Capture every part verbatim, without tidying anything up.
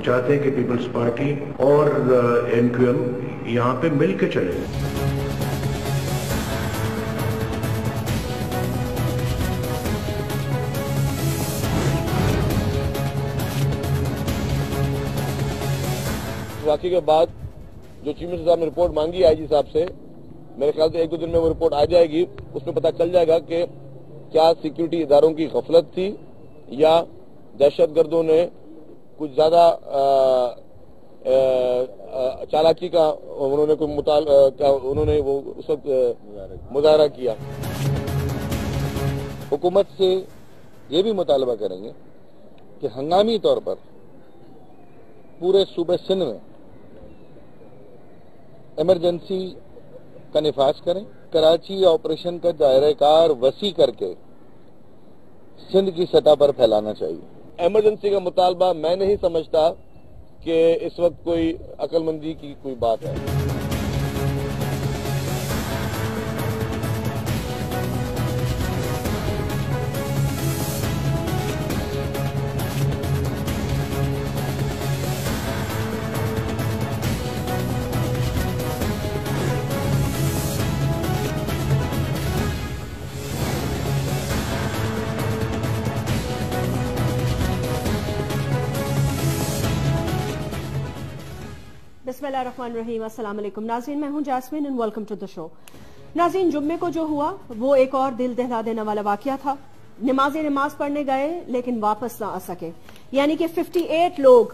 چاہتے ہیں کہ پیپلز پارٹی اور ایم کیو ایم یہاں پہ مل کے چلے. واقعے کے بعد جو چیف منسٹر صاحب نے رپورٹ مانگی آئی جی صاحب سے، میرے خیال سے ایک دو دن میں وہ رپورٹ آ جائے گی. اس میں پتہ چل جائے گا کہ کیا سیکیورٹی اداروں کی غفلت تھی یا دہشت گردوں نے کچھ زیادہ چالاکی کا انہوں نے کوئی مطالعہ انہوں نے وہ اس وقت مظاہرہ کیا. حکومت سے یہ بھی مطالبہ کریں گے کہ ہنگامی طور پر پورے صوبے سندھ میں ایمرجنسی کا نفاذ کریں. کراچی آپریشن کا دائرہ کار وسیع کر کے سندھ کی سطح پر پھیلانا چاہیے. ایمرجنسی کا مطالبہ میں نہیں سمجھتا کہ اس وقت کوئی عقل مندی کی کوئی بات ہے. بسم اللہ الرحمن الرحیم. السلام علیکم ناظرین، میں ہوں Jasmine and welcome to the show. ناظرین، جمعے کو جو ہوا وہ ایک اور دل دہلا دینے والا واقعہ تھا. نمازی نماز پڑھنے گئے لیکن واپس نہ آ سکے، یعنی کہ ففٹی ایٹ لوگ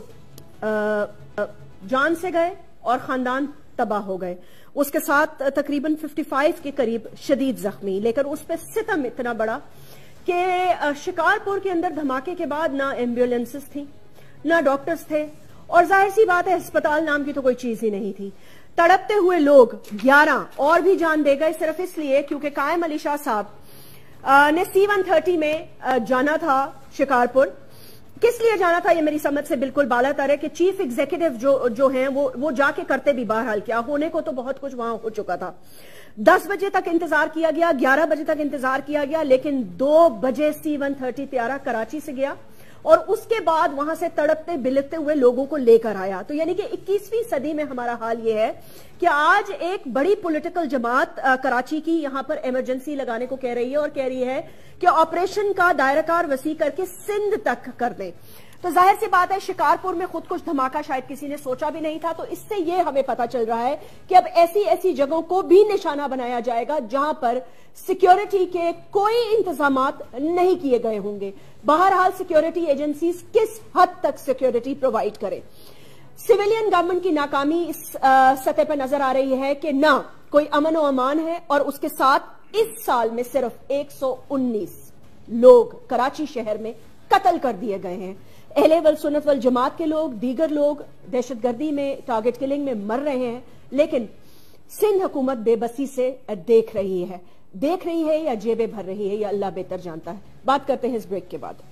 جان سے گئے اور خاندان تباہ ہو گئے. اس کے ساتھ تقریباً ففٹی فائیو کے قریب شدید زخمی. لیکن اس پہ ستم اتنا بڑا کہ شکارپور کے اندر دھماکے کے بعد نہ ایمبولینسز تھیں نہ ڈاکٹرز تھے، اور ظاہر سی بات ہے ہسپتال نام کی تو کوئی چیز ہی نہیں تھی. تڑپتے ہوئے لوگ گیارہ اور بھی جان دے گئے صرف اس لیے کیونکہ قائم علی شاہ صاحب نے سی ون تھرٹی میں جانا تھا شکارپور. کس لیے جانا تھا یہ میری سمجھ سے بالکل بالا تر ہے کہ چیف ایگزیکٹو جو جو ہیں وہ وہ جا کے کرتے بھی بہرحال کیا ہونے کو تو بہت کچھ وہاں ہو چکا تھا. دس بجے تک انتظار کیا گیا، گیارہ بجے تک انتظار کیا گیا، لیکن دو بجے سی ون تھرٹی طیارہ کراچی سے گیا اور اس کے بعد وہاں سے تڑپتے بلکتے ہوئے لوگوں کو لے کر آیا. تو یعنی کہ اکیسویں صدی میں ہمارا حال یہ ہے کہ آج ایک بڑی پولیٹیکل جماعت کراچی کی یہاں پر ایمرجنسی لگانے کو کہہ رہی ہے اور کہہ رہی ہے کہ آپریشن کا دائرہ کار وسیع کر کے سندھ تک کر دے. تو ظاہر سی بات ہے شکارپور میں خود کچھ دھماکہ شاید کسی نے سوچا بھی نہیں تھا. تو اس سے یہ ہمیں پتا چل رہا ہے کہ اب ایسی ایسی جگہوں کو بھی نشانہ بنایا جائے گا جہاں پر سیکیورٹی کے کوئی انتظامات نہیں کیے گئے ہوں گے. بہرحال سیکیورٹی ایجنسیز کس حد تک سیکیورٹی پرووائڈ کرے. سویلین گورنمنٹ کی ناکامی اس سطح پر نظر آ رہی ہے کہ نہ کوئی امن و امان ہے، اور اس کے ساتھ اس سال میں صرف ایک سو انیس لوگ کراچی شہر میں قتل کر دیے گئے ہیں. اہل والسنت والجماعت کے لوگ، دیگر لوگ دہشت گردی میں ٹارگٹ کلنگ میں مر رہے ہیں. لیکن سندھ حکومت بے بسی سے دیکھ رہی ہے دیکھ رہی ہے یا جیبیں بھر رہی ہے، یا اللہ بہتر جانتا ہے. بات کرتے ہیں اس بریک کے بعد.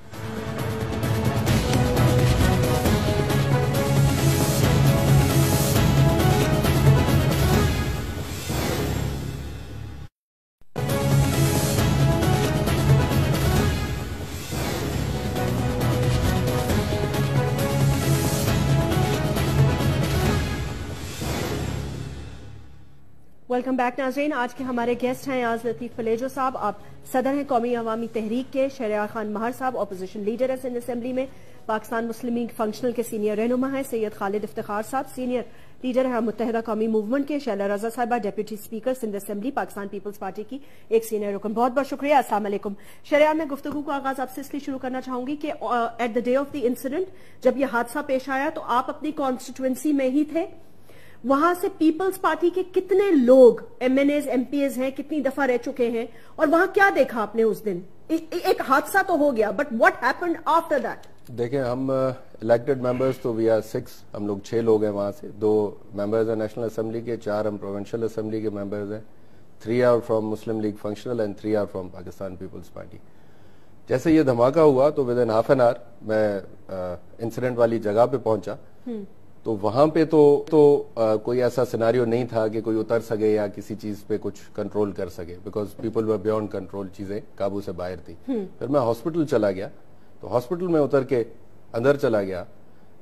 ویلکم بیک ناظرین. آج کے ہمارے گیسٹ ہیں یاز لطیف فلیجو صاحب، آپ صدر ہیں قومی عوامی تحریک کے. شہریار خان مہر صاحب اپوزیشن لیڈر ہیں سندھ اسمبلی میں. پاکستان مسلم لیگ فنکشنل کے سینئر رہنما ہیں. سید خالد افتخار صاحب سینئر لیڈر ہیں متحدہ قومی موومنٹ کے. شیلا رضا صاحبہ deputy speaker Sindh assembly Pakistan Peoples Party کی ایک سینئر رکن. بہت بہت شکریہ. السلام علیکم. شہریار، میں گفتگو کا آغاز آپ سے اس لیے شروع کرنا چاہوں گی کہ at the day of the incident جب یہ حادثہ پیش آیا تو آپ اپنی کانسٹیٹوئنسی میں ہی تھے. وہاں سے پیپلز پارٹی کے کتنے لوگ M N As M P As ہیں، کتنی دفعہ رہ چکے ہیں، اور وہاں کیا دیکھا آپ نے اس دن؟ ایک حادثہ تو ہو گیا، but what happened after that? دیکھیں، ہم الیکٹڈ ممبرز تو وی آر سکس، ہم لوگ چھ لوگ ہیں وہاں سے. دو ممبرز ہیں نیشنل اسمبلی کے، چار ہم پروونشل اسمبلی کے ممبرز ہیں. Three are from Muslim League Functional and three are from Pakistan Peoples Party. جیسے یہ دھماکہ ہوا تو within half an hour میں انسیڈنٹ والی جگہ پہ پہنچا. تو وہاں پہ تو تو کوئی ایسا سیناریو نہیں تھا کہ کوئی اتر سکے یا کسی چیز پہ کچھ کنٹرول کر سکے، because people were beyond control, چیزیں قابو سے باہر تھی. پھر میں ہاسپٹل چلا گیا، تو ہاسپٹل میں اتر کے اندر چلا گیا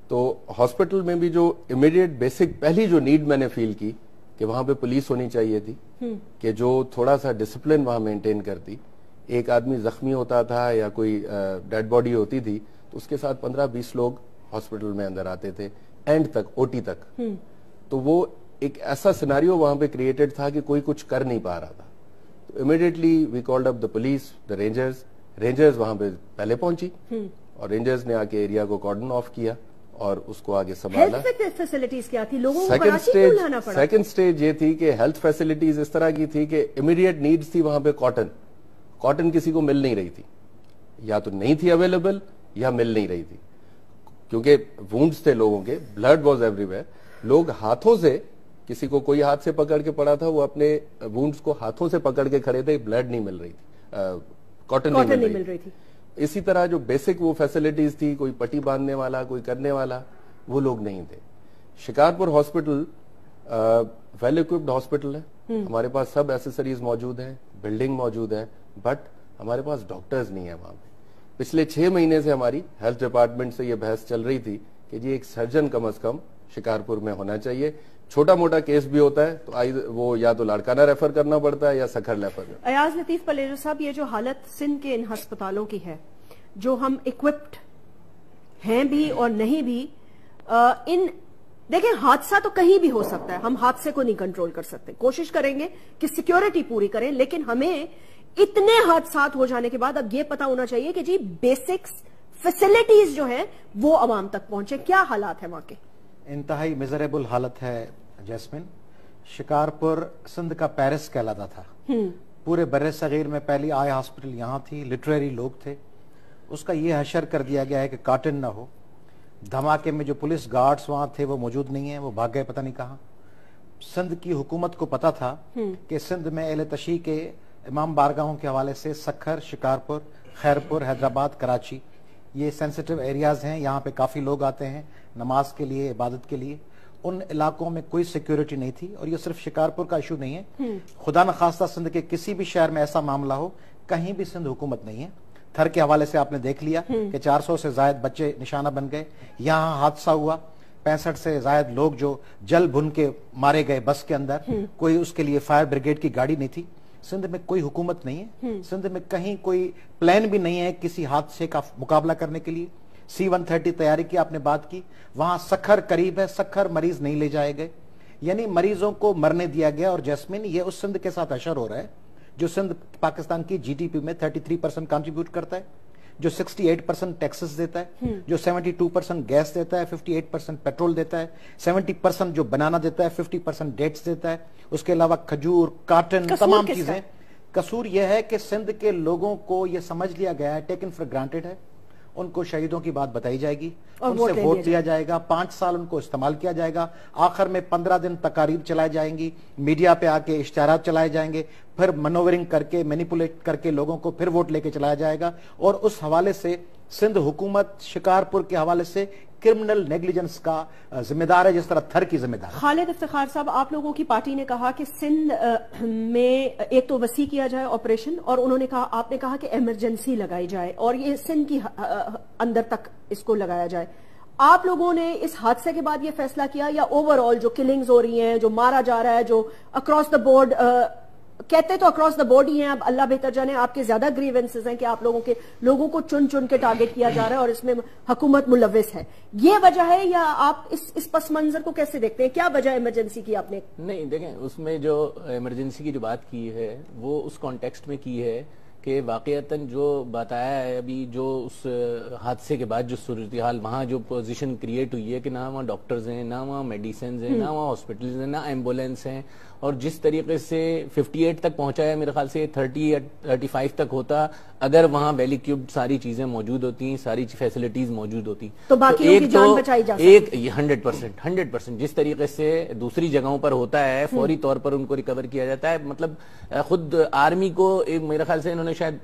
تو ہاسپٹل میں بھی جو امیڈیٹ بیسک پہلی جو نیڈ میں نے فیل کی کہ وہاں پہ پولیس ہونی چاہیے تھی کہ جو تھوڑا سا ڈسپلن وہاں مینٹین کرتی. ایک آدمی زخمی ہوتا تھا یا کوئی ڈیڈ باڈی ہوتی تھی تو اس کے ساتھ پندرہ بیس لوگ ہاسپٹل میں اندر آتے تھے اینڈ تک, او ٹی تک. تو وہ ایک ایسا سیناریو وہاں پہ کریٹڈ تھا کہ کوئی کچھ کر نہیں پا رہا تھا. تو immediately we called up the police, the rangers. Rangers وہاں پہ پہلے پہنچی اور رینجرز نے آ کے ایریا کو کارڈن آف کیا اور اس کو آگے سنبھالا. فیسلٹیز کیا تھی لوگوں کو کراچی کیوں لانا پڑا؟ سیکنڈ سٹیج یہ تھی کہ ہیلتھ فیسلٹیز اس طرح کی تھی کہ امیڈیٹ نیڈز تھی وہاں پہ کاٹن. کاٹن کسی کو مل نہیں رہی تھی, یا تو نہیں تھی اویلیبل یا مل نہیں رہی تھی, کیونکہ وونڈز تھے لوگوں کے, بلڈ واز ایوری ویئر. لوگ ہاتھوں سے, کسی کو کوئی ہاتھ سے پکڑ کے پڑا تھا, وہ اپنے وونڈز کو ہاتھوں سے پکڑ کے کھڑے تھے, بلڈ نہیں مل رہی تھی, کاٹن نہیں مل رہی تھی. اسی طرح جو بیسک وہ فیسلٹیز تھی, کوئی پٹی باندھنے والا, کوئی کرنے والا, وہ لوگ نہیں تھے. Shikarpur hospital well occupied hospital ہے, ہمارے پاس سب ایسیسریز موجود ہیں, بلڈنگ موجود ہے, بٹ ہمارے پاس ڈاکٹرز نہیں ہیں وہاں پہ. پچھلے چھ مہینے سے ہماری ہیلتھ ڈپارٹمنٹ سے یہ بحث چل رہی تھی کہ جی ایک سرجن کم از کم شکارپور میں ہونا چاہیے. چھوٹا موٹا کیس بھی ہوتا ہے تو وہ یا تو لاڑکانہ ریفر کرنا پڑتا ہے یا سکھر ریفر کرنا. ایاز لطیف پلیرو صاحب, یہ جو حالت سندھ کے ان ہسپتالوں کی ہے, جو ہم اکوپڈ ہیں بھی اور نہیں بھی, ان دیکھیں حادثہ تو کہیں بھی ہو سکتا ہے, ہم حادثے کو نہیں کنٹرول کر سکتے, کوشش کریں گے کہ سیکیورٹی پوری کریں, لیکن ہمیں اتنے حادثات ہو جانے کے بعد اب یہ پتا ہونا چاہیے کہ جی بیسکس فیسلٹیز جو ہیں وہ عوام تک پہنچے. کیا حالات ہیں وہاں کے؟ انتہائی میزریبل حالت ہے جیسمن. شکارپور سندھ کا پیرس کہلاتا تھا. پورے بر صغیر میں پہلی آئی ہاسپٹل یہاں تھی, لٹریری لوگ تھے. اس کا یہ حشر کر دیا گیا ہے کہ کاٹن نہ ہو. دھماکے میں جو پولیس گارڈز وہاں تھے وہ موجود نہیں ہیں, وہ بھاگ گئے پتہ نہیں کہاں. سندھ کی حکومت کو پتا تھا کہ سندھ میں اہل تشیع کے امام بارگاہوں کے حوالے سے سکھر, شکارپور, خیرپور, حیدرآباد, کراچی یہ سینسیٹیو ایریاز ہیں. یہاں پہ کافی لوگ آتے ہیں نماز کے لیے, عبادت کے لیے. ان علاقوں میں کوئی سیکیورٹی نہیں تھی. اور یہ صرف شکارپور کا ایشو نہیں ہے, خدا نخواستہ سندھ کے کسی بھی شہر میں ایسا معاملہ ہو, کہیں بھی سندھ حکومت نہیں ہے. تھر کے حوالے سے آپ نے دیکھ لیا کہ چار سو سے زائد بچے نشانہ بن گئے. یہاں حادثہ ہوا, پینسٹھ سے زائد لوگ جو جل بھن کے مارے گئے بس کے اندر, کوئی اس کے لیے فائر بریگیڈ کی گاڑی نہیں تھی. سندھ میں کوئی حکومت نہیں ہے, سندھ میں کہیں کوئی پلان بھی نہیں ہے کسی حادثے کا مقابلہ کرنے کے لیے. سی ون تھرٹی تیاری کی آپ نے بات کی, وہاں سکھر قریب ہے, سکھر مریض نہیں لے جائے گئے, یعنی مریضوں کو مرنے دیا گیا. اور جیسمین یہ اس سندھ کے ساتھ اشر ہو رہا ہے جو سندھ پاکستان کی جی ڈی پی میں تھرٹی تھری پرسنٹ کنٹریبیوٹ کرتا ہے, جو سکسٹی ایٹ پرسنٹ ٹیکسز دیتا ہے, جو سیونٹی ٹو پرسنٹ گیس دیتا ہے, ففٹی ایٹ پرسنٹ پیٹرول دیتا ہے, سیونٹی پرسنٹ جو بنانا دیتا ہے, ففٹی پرسنٹ ڈیٹس دیتا ہے, اس کے علاوہ کھجور, کاٹن, تمام چیزیں. قصور یہ ہے کہ سندھ کے لوگوں کو یہ سمجھ لیا گیا ہے, ٹیکن فار گرانٹیڈ ہے. ان کو شہیدوں کی بات بتائی جائے گی, ان سے ووٹ لیا جائے گا, پانچ سال ان کو استعمال کیا جائے گا, آخر میں پندرہ دن تقاریر چلائی جائیں گی, میڈیا پہ آ کے اشتہارات چلائے جائیں گے, پھر منورنگ کر کے مینیپولیٹ کر کے لوگوں کو پھر ووٹ لے کے چلایا جائے گا. اور اس حوالے سے سندھ حکومت شکارپور کے حوالے سے کرمنل نیگلیجنس کا ذمہ دار ہے, جس طرح تھر کی ذمہ دار ہے. خالد افتخار صاحب, آپ لوگوں کی پارٹی نے کہا کہ سندھ میں ایک تو وسیع کیا جائے آپریشن, اور انہوں نے کہا, آپ نے کہا کہ ایمرجنسی لگائی جائے اور یہ سندھ کی اندر تک اس کو لگایا جائے. آپ لوگوں نے اس حادثے کے بعد یہ فیصلہ کیا, یا اوور آل جو کلنگز ہو رہی ہیں, جو مارا جا رہا ہے, جو اکراس دا بورڈ, کہتے تو اکراس دا بورڈ ہی ہیں, اب اللہ بہتر جانے آپ کے زیادہ گریونسز ہیں کہ آپ لوگوں کے لوگوں کو چن چن کے ٹارگٹ کیا جا رہا ہے اور اس میں حکومت ملوث ہے, یہ وجہ ہے, یا آپ اس اس پس منظر کو کیسے دیکھتے ہیں؟ کیا وجہ ایمرجنسی کی آپ نے؟ نہیں دیکھیں, اس میں جو ایمرجنسی کی جو بات کی ہے وہ اس کانٹیکسٹ میں کی ہے کہ واقعتاً جو بتایا ہے ابھی, جو اس حادثے کے بعد جو صورتحال وہاں جو پوزیشن کریٹ ہوئی ہے کہ نہ وہاں ڈاکٹرز ہیں, نہ وہاں میڈیسنز ہیں, نہ وہاں ہاسپٹلز ہیں, نہ ایمبولینس ہیں, اور جس طریقے سے ففٹی ایٹ تک پہنچا ہے, میرے خیال سے تھرٹی تھرٹی فائیو تک ہوتا اگر وہاں ویل اکوپڈ ساری چیزیں موجود ہوتی, ساری فیسلٹیز موجود ہوتی, تو باقیوں کی جان بچائی جا سکتی. ایک ہنڈریڈ پرسینٹ ہنڈریڈ پرسینٹ جس طریقے سے دوسری جگہوں پر ہوتا ہے, فوری طور پر ان کو ریکور کیا جاتا ہے. مطلب خود آرمی کو, میرے خیال سے انہوں نے شاید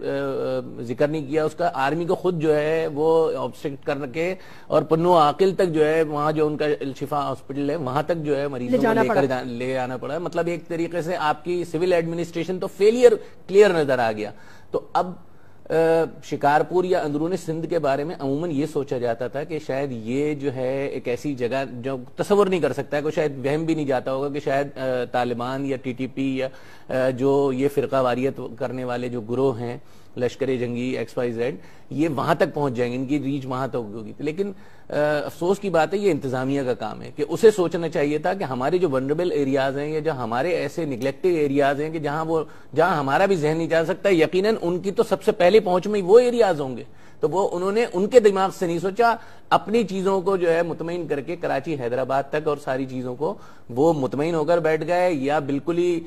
ذکر نہیں کیا اس کا, آرمی کو خود جو ہے وہ آبسٹرکٹ کر کے اور پنو عاقل تک جو ہے وہاں جو ان کا الشفا ہاسپٹل ہے وہاں تک جو ہے مریضوں کو لے کر لے آنا پڑا. مطلب ایک طریقے سے آپ کی سول ایڈمنسٹریشن تو فیلئر کلیئر نظر آ گیا. تو اب شکارپور یا اندرون سندھ کے بارے میں عموماً یہ سوچا جاتا تھا کہ شاید یہ جو ہے ایک ایسی جگہ جو تصور نہیں کر سکتا ہے، کوئی شاید وہم بھی نہیں جاتا ہوگا کہ شاید طالبان یا ٹی ٹی پی یا جو یہ فرقہ واریت کرنے والے جو گروہ ہیں، لشکر جنگی ایکس وائی زیڈ، یہ وہاں تک پہنچ جائیں گے، ان کی ریچ وہاں تک ہوگی. لیکن افسوس کی بات ہے یہ انتظامیہ کا کام ہے کہ اسے سوچنا چاہیے تھا کہ ہمارے جو ونربل ایریاز ہیں یا جو ہمارے ایسے نگلیکٹڈ ایریاز ہیں کہ جہاں وہ جہاں ہمارا بھی ذہن نہیں جا سکتا، یقیناً ان کی تو سب سے پہلے پہنچ میں وہ ایریاز ہوں گے. تو وہ انہوں نے ان کے دماغ سے نہیں سوچا، اپنی چیزوں کو جو ہے مطمئن کر کے کراچی حیدرآباد تک اور ساری چیزوں کو وہ مطمئن ہو کر بیٹھ گئے یا بالکل ہی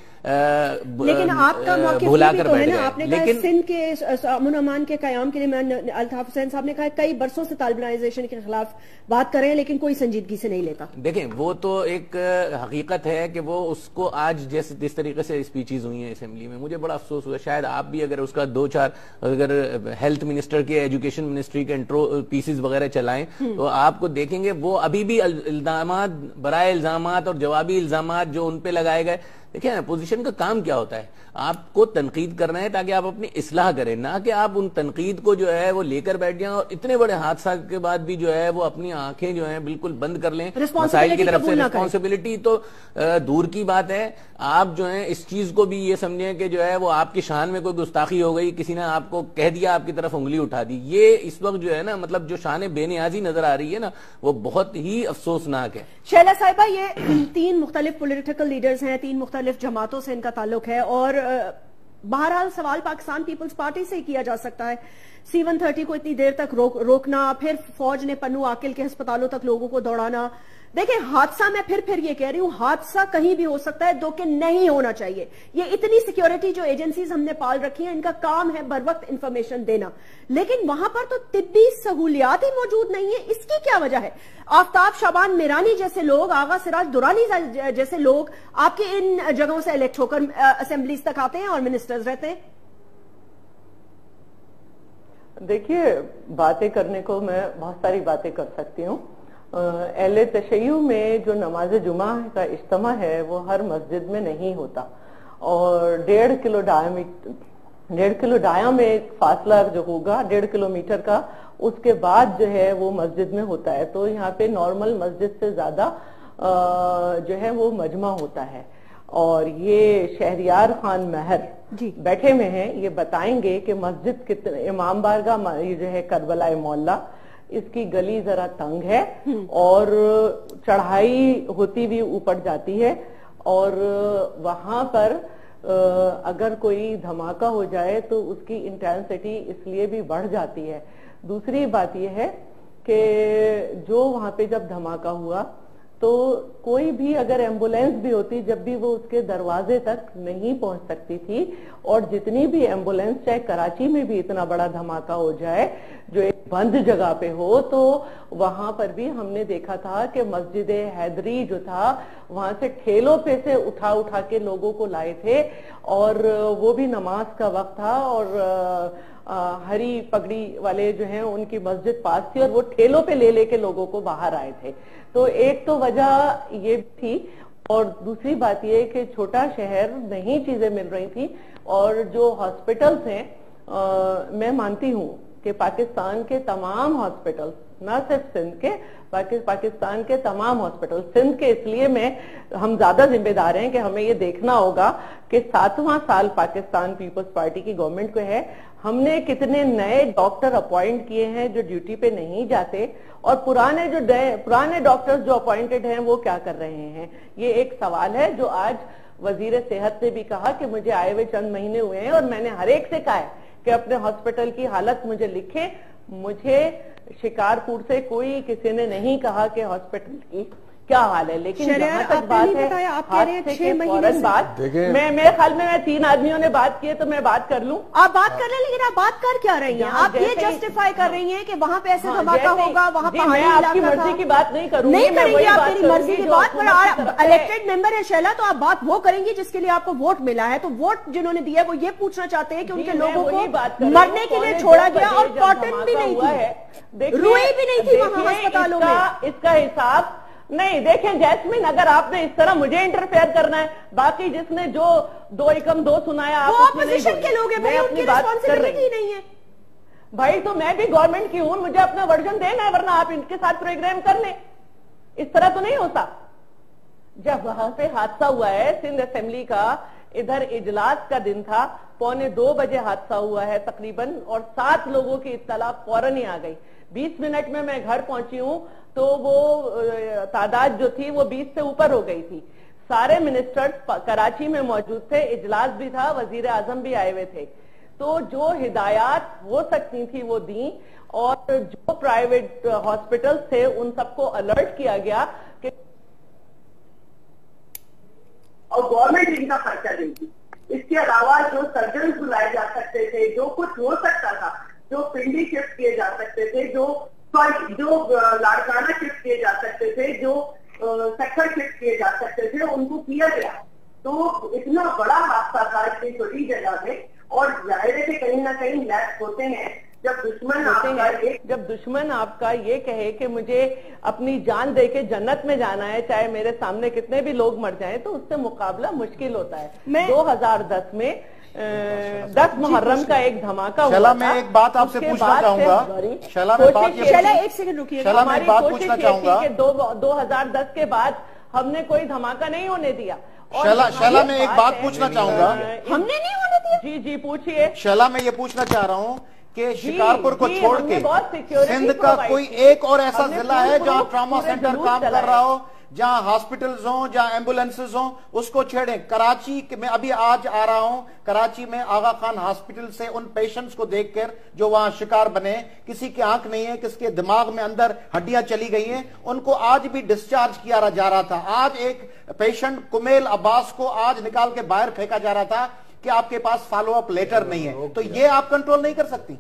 لیکن آپ کا موقف بھلا بھی کر تو ہے بیٹھ نا. گئے. آپ نے کہا لیکن سندھ کے امن و امان کے قیام کے لیے میں الطاف حسین صاحب نے کہا کئی برسوں سے طالبانائزیشن کے خلاف بات کر رہے ہیں لیکن کوئی سنجیدگی سے نہیں لیتا. دیکھیں وہ تو ایک حقیقت ہے کہ وہ اس کو آج جیسے جس طریقے سے اسپیچز ہوئی ہیں اسمبلی میں، مجھے بڑا افسوس ہوا. شاید آپ بھی اگر اس کا دو چار اگر ہیلتھ منسٹر کے ایجوکیشن منسٹری کے انٹرو پیسز وغیرہ چلائیں تو آپ کو دیکھیں گے وہ ابھی بھی الزامات برائے الزامات اور جوابی الزامات جو ان پہ لگائے گئے. دیکھیں اپوزیشن کا کام کیا ہوتا ہے، آپ کو تنقید کرنا ہے تاکہ آپ اپنی اصلاح کریں، نہ کہ آپ ان تنقید کو جو ہے وہ لے کر بیٹھ جائیں اور اتنے بڑے حادثات کے بعد بھی جو ہے وہ اپنی آنکھیں جو ہیں بالکل بند کر لیں. مسائل کی طرف سے رسپانسبلٹی تو دور کی بات ہے. آپ جو ہیں اس چیز کو بھی یہ سمجھیں کہ جو ہے وہ آپ کی شان میں کوئی گستاخی ہو گئی، کسی نے آپ کو کہہ دیا، آپ کی طرف انگلی اٹھا دی. یہ اس وقت جو ہے نا مطلب جو شان بے نیازی نظر آ رہی ہے نا وہ بہت ہی افسوسناک ہے. شیلا صاحبہ یہ تین مختلف پولیٹیکل لیڈرز ہیں، تین مختلف جماعتوں سے ان کا تعلق ہے اور بہرحال سوال پاکستان پیپلز پارٹی سے ہی کیا جا سکتا ہے. سی ون تھرٹی کو اتنی دیر تک روک روکنا، پھر فوج نے پنو عاقل کے ہسپتالوں تک لوگوں کو دوڑانا. دیکھیں حادثہ میں پھر پھر یہ کہہ رہی ہوں حادثہ کہیں بھی ہو سکتا ہے، دو کہ نہیں ہونا چاہیے. یہ اتنی سیکیورٹی جو ایجنسیز ہم نے پال رکھی ہیں ان کا کام ہے بر وقت انفارمیشن دینا، لیکن وہاں پر تو طبی سہولیات ہی موجود نہیں ہیں. اس کی کیا وجہ ہے؟ آفتاب شعبان میرانی جیسے لوگ، آغا سراج درانی جیسے لوگ آپ کے ان جگہوں سے الیکٹ ہو کر اسمبلیز تک آتے ہیں اور منسٹرز رہتے ہیں. دیکھیے باتیں کرنے کو میں بہت ساری باتیں کر سکتی ہوں. اہل تشیع میں جو نماز جمعہ کا اجتماع ہے وہ ہر مسجد میں نہیں ہوتا اور ڈیڑھ کلو ڈائمیٹر ڈیڑھ کلو ڈایا میں فاصلہ جو ہوگا ڈیڑھ کلو میٹر کا اس کے بعد جو ہے وہ مسجد میں ہوتا ہے. تو یہاں پہ نارمل مسجد سے زیادہ جو ہے وہ مجمع ہوتا ہے. اور یہ شہریار خان مہر جی بیٹھے میں ہیں، یہ بتائیں گے کہ مسجد کتنے امام بارگاہ یہ جو ہے کربلا مولا اس کی گلی ذرا تنگ ہے اور چڑھائی ہوتی بھی اوپر جاتی ہے اور وہاں پر اگر کوئی دھماکہ ہو جائے تو اس کی انٹینسٹی اس لیے بھی بڑھ جاتی ہے. دوسری بات یہ ہے کہ جو وہاں پہ جب دھماکہ ہوا تو کوئی بھی اگر ایمبولینس بھی ہوتی جب بھی وہ اس کے دروازے تک نہیں پہنچ سکتی تھی. اور جتنی بھی ایمبولینس چاہے کراچی میں بھی اتنا بڑا دھماکہ ہو جائے جو ایک بند جگہ پہ ہو تو وہاں پر بھی ہم نے دیکھا تھا کہ مسجد حیدری جو تھا وہاں سے ٹھیلوں پہ سے اٹھا اٹھا کے لوگوں کو لائے تھے اور وہ بھی نماز کا وقت تھا اور ہری پگڑی والے جو ہیں ان کی مسجد پاس تھی اور وہ ٹھیلوں پہ لے لے کے لوگوں کو باہر آئے تھے. تو ایک تو وجہ یہ تھی اور دوسری بات یہ کہ چھوٹا شہر نہیں چیزیں مل رہی تھی اور جو ہاسپٹلز ہیں میں مانتی ہوں کہ پاکستان کے تمام ہاسپٹلز نہ صرف سندھ کے پاکستان کے تمام ہاسپٹل سندھ کے اس لیے میں ہم زیادہ ذمہ دار ہیں کہ ہمیں یہ دیکھنا ہوگا کہ ساتواں سال پاکستان پیپلز پارٹی کی گورنمنٹ کو ہے. ہم نے کتنے نئے ڈاکٹر اپوائنٹ کیے ہیں جو ڈیوٹی پہ نہیں جاتے اور پرانے جو پرانے ڈاکٹرز جو اپوائنٹڈ ہیں وہ کیا کر رہے ہیں. یہ ایک سوال ہے جو آج وزیر صحت نے بھی کہا کہ مجھے آئے ہوئے چند مہینے ہوئے ہیں اور میں نے ہر ایک سے کہا ہے کہ اپنے ہاسپٹل کی حالت مجھے لکھیں. مجھے شکارپور سے کوئی کسی نے نہیں کہا کہ ہاسپٹل کی کیا حال ہے لیکن جہاں تک بات ہے حادثے کے فوراً بعد میں میرے خیال میں تین آدمیوں نے بات کی ہے تو میں بات کر لوں. آپ بات کر لیں لیکن آپ بات کر کیا رہی ہیں؟ آپ یہ جسٹیفائی کر رہی ہیں کہ وہاں پہ ایسے دھماکہ ہوگا وہاں پہاڑی علاقہ تھا. آپ کی مرضی کی بات نہیں کروں گی، نہیں کریں گی آپ میری مرضی کی بات، پر الیکٹڈ ممبر ہے شیلا تو آپ بات وہ کریں گی جس کے لیے آپ کو ووٹ ملا ہے. تو ووٹ جنہوں نے دیا وہ یہ پوچھنا چاہتے ہیں کہ ان کے لوگوں کو مرنے کے لیے چھوڑا گیا اور کاٹن بھی نہیں تھی، روئی بھی نہیں تھی وہاں ہسپتالوں میں. اس کا حساب نہیں دیکھیں جیسمین، اگر آپ نے اس طرح مجھے انٹرفیئر کرنا ہے، باقی جس نے جو دو ایکم دو سنایا وہ اپوزیشن کے لوگ ہیں، ان کی ریسپانسبلٹی نہیں ہے. भाई तो मैं भी गवर्नमेंट की हूं, मुझे अपना वर्जन देना है, वरना आप इनके साथ प्रोग्राम कर लें। इस तरह तो नहीं होता। जब वहां पे हादसा हुआ है सिंध असेंबली का, इधर इजलास का दिन था, पौने दो बजे हादसा हुआ है तकरीबन, और सात लोगों की इत्तला फौरन ही आ गई। बीस मिनट में मैं घर पहुंची हूं तो वो तादाद जो थी वो बीस से ऊपर हो गई थी। सारे मिनिस्टर्स कराची में मौजूद थे, इजलास भी था, वजीर आजम भी आए हुए थे। तो जो हिदायत हो सकती थी वो दी, और जो प्राइवेट हॉस्पिटल थे उन सबको अलर्ट किया गया कि और गवर्नमेंट इनका खर्चा देगी। इसके अलावा जो सर्जन बुलाए जा सकते थे, जो कुछ हो सकता था, जो पिंडी शिफ्ट किए जा सकते थे, जो सॉरी जो लाड़काना शिफ्ट किए जा सकते थे, जो सेक्टर शिफ्ट किए जा सकते थे, उनको किया गया। तो इतना बड़ा हादसा था इतनी छोटी जगह में, और जाहिर है कि कहीं ना कहीं लैप्स होते हैं। जब दुश्मन आपका एक जब दुश्मन आपका ये कहे कि मुझे अपनी जान दे के जन्नत में जाना है, चाहे मेरे सामने कितने भी लोग मर जाएं, तो उससे मुकाबला मुश्किल होता है। दो हज़ार दस में दस मुहर्रम का एक धमाका हुआ शैला, था। मैं एक बात आपसे पूछना चाहूंगा। शैला, मैं बात ये शैला एक सेकंड रुकिए। शैला, मैं एक बात पूछना चाहूंगा। दो हजार दस के बाद हमने कोई धमाका नहीं होने दिया। शैला, शैला मैं एक बात पूछना चाहूंगा। हमने नहीं होने दिया। जी जी पूछिए। शैला, मैं ये पूछना चाह रहा हूँ कि शिकारपुर को छोड़ के सिंध का कोई एक और ऐसा जिला है जहां ट्रॉमा सेंटर काम कर रहा हो, जहां हॉस्पिटल्स हो, जहां एम्बुलेंसेज हो, उसको छेड़ें। कराची में अभी आज आ रहा हूं, कराची में आगा खान हॉस्पिटल से उन पेशेंट्स को देखकर जो वहां शिकार बने, किसी की आंख नहीं है, किसके दिमाग में अंदर हड्डियां चली गई हैं, उनको आज भी डिस्चार्ज किया जा रहा था। आज एक पेशेंट कुमेल अब्बास को आज निकाल के बाहर फेंका जा रहा था कि आपके पास फॉलो अप लेटर नहीं है। तो ये आप कंट्रोल नहीं कर सकती?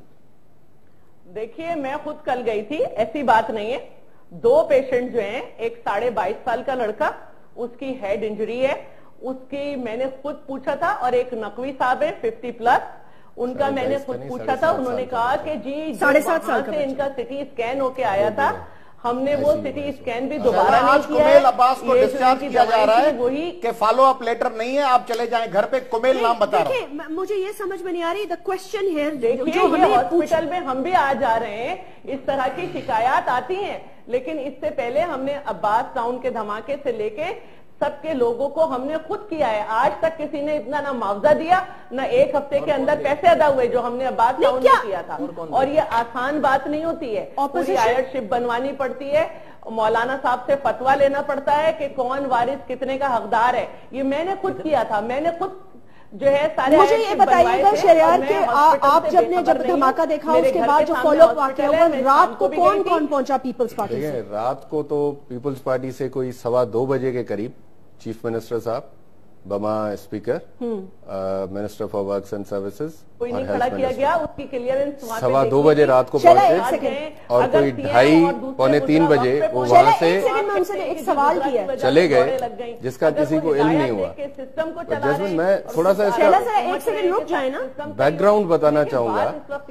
देखिए, मैं खुद कल गई थी, ऐसी बात नहीं है। दो पेशेंट जो हैं, एक साढ़े बाईस साल का लड़का, उसकी हेड इंजरी है, उसकी मैंने खुद पूछा था, और एक नकवी साहब है फिफ्टी प्लस, उनका मैंने खुद पूछा था। उन्होंने कहा कि जी साढ़े सात साल से इनका सिटी स्कैन होके आया था, हमने वो सिटी स्कैन भी दोबारा नहीं किया है। कुमेल अब्बास को डिस्चार्ज किया जा रहा है वही कि फॉलो अप लेटर नहीं है, आप चले जाएं घर पे। कुमेल नाम बता रहा हूं। मुझे ये समझ में नहीं आ रही द क्वेश्चन हियर। देखिए, हॉस्पिटल में हम भी आ जा रहे हैं, इस तरह की शिकायत आती हैं, लेकिन इससे पहले हमने अब्बास टाउन के धमाके से लेके सबके लोगों को हमने खुद किया है। आज तक किसी ने इतना ना मुआवजा दिया, ना एक हफ्ते के अंदर पैसे अदा हुए जो हमने अब्बास टाउन में किया था। और ये आसान बात नहीं होती है, पूरी आयरशिप बनवानी पड़ती है, मौलाना साहब से फतवा लेना पड़ता है कि कौन वारिस कितने का हकदार है। ये मैंने खुद किया था, मैंने खुद जो है सारे। मुझे ये बताइएगा शहरयार के आप जब ने जब धमाका देखा उसके बाद जो फॉलो अप वाकया हुआ, रात को कौन कौन पहुंचा पीपल्स पार्टी से? रात को तो पीपल्स पार्टी से कोई सवा दो बजे के करीब चीफ मिनिस्टर साहब, बमा speaker, minister for works and services, कोई नहीं खड़ा किया गया, उसकी क्लियरेंस सवा दो बजे रात को पहुंचे, और कोई ढाई पौने तीन बजे वो वहां से एक सवाल किया चले गए, जिसका किसी को इल्म नहीं हुआ। जैस्मिन, मैं थोड़ा सा एक सेकंड रुक जाए ना, बैकग्राउंड बताना चाहूंगा